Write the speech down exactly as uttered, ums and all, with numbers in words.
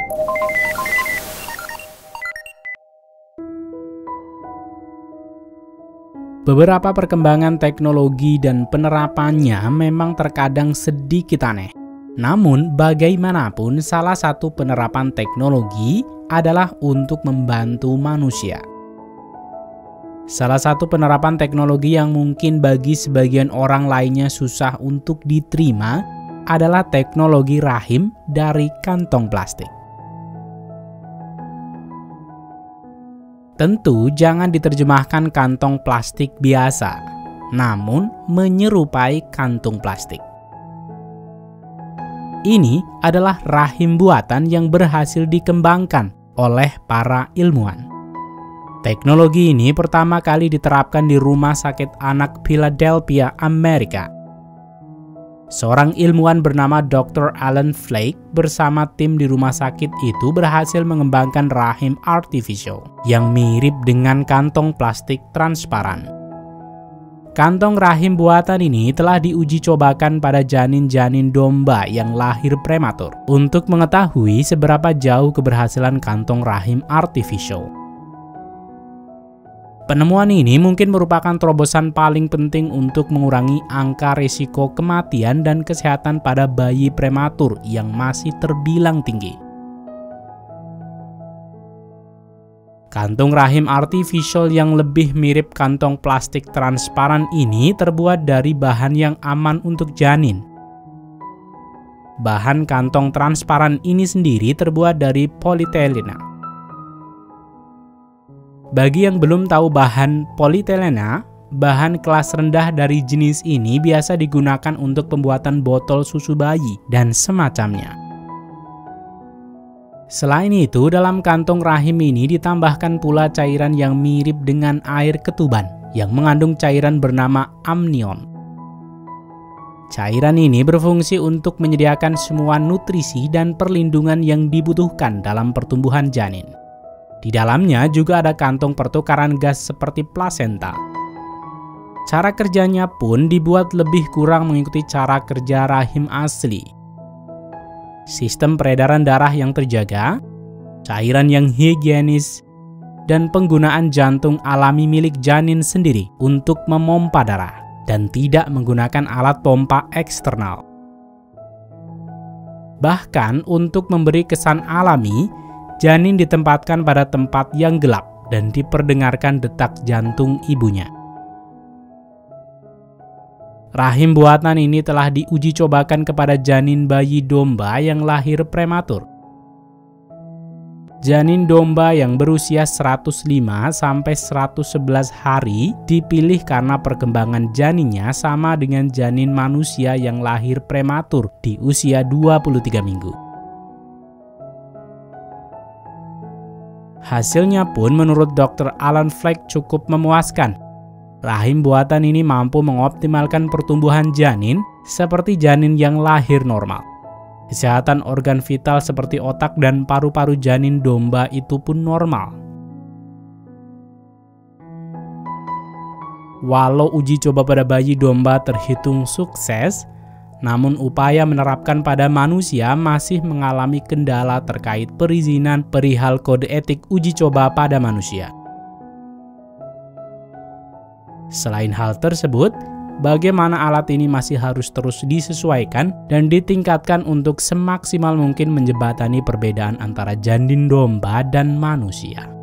Beberapa perkembangan teknologi dan penerapannya memang terkadang sedikit aneh. Namun, bagaimanapun salah satu penerapan teknologi adalah untuk membantu manusia. Salah satu penerapan teknologi yang mungkin bagi sebagian orang lainnya susah untuk diterima adalah teknologi rahim dari kantong plastik. Tentu jangan diterjemahkan kantong plastik biasa, namun menyerupai kantung plastik. Ini adalah rahim buatan yang berhasil dikembangkan oleh para ilmuwan. Teknologi ini pertama kali diterapkan di Rumah Sakit Anak Philadelphia, Amerika. Seorang ilmuwan bernama doktor Alan Flake bersama tim di rumah sakit itu berhasil mengembangkan rahim artificial yang mirip dengan kantong plastik transparan. Kantong rahim buatan ini telah diuji cobakan pada janin-janin domba yang lahir prematur untuk mengetahui seberapa jauh keberhasilan kantong rahim artificial. Penemuan ini mungkin merupakan terobosan paling penting untuk mengurangi angka risiko kematian dan kesehatan pada bayi prematur yang masih terbilang tinggi. Kantung rahim artificial yang lebih mirip kantong plastik transparan ini terbuat dari bahan yang aman untuk janin. Bahan kantong transparan ini sendiri terbuat dari polietilena. Bagi yang belum tahu bahan polietilena, bahan kelas rendah dari jenis ini biasa digunakan untuk pembuatan botol susu bayi dan semacamnya. Selain itu, dalam kantong rahim ini ditambahkan pula cairan yang mirip dengan air ketuban yang mengandung cairan bernama amnion. Cairan ini berfungsi untuk menyediakan semua nutrisi dan perlindungan yang dibutuhkan dalam pertumbuhan janin. Di dalamnya juga ada kantong pertukaran gas seperti plasenta. Cara kerjanya pun dibuat lebih kurang mengikuti cara kerja rahim asli. Sistem peredaran darah yang terjaga, cairan yang higienis, dan penggunaan jantung alami milik janin sendiri untuk memompa darah dan tidak menggunakan alat pompa eksternal. Bahkan untuk memberi kesan alami, janin ditempatkan pada tempat yang gelap dan diperdengarkan detak jantung ibunya. Rahim buatan ini telah diuji cobakan kepada janin bayi domba yang lahir prematur. Janin domba yang berusia seratus lima sampai seratus sebelas hari dipilih karena perkembangan janinnya sama dengan janin manusia yang lahir prematur di usia dua puluh tiga minggu. Hasilnya pun menurut dokter Alan Flake cukup memuaskan. Rahim buatan ini mampu mengoptimalkan pertumbuhan janin seperti janin yang lahir normal. Kesehatan organ vital seperti otak dan paru-paru janin domba itu pun normal. Walau uji coba pada bayi domba terhitung sukses, namun upaya menerapkan pada manusia masih mengalami kendala terkait perizinan perihal kode etik uji coba pada manusia. Selain hal tersebut, bagaimana alat ini masih harus terus disesuaikan dan ditingkatkan untuk semaksimal mungkin menjembatani perbedaan antara janin domba dan manusia.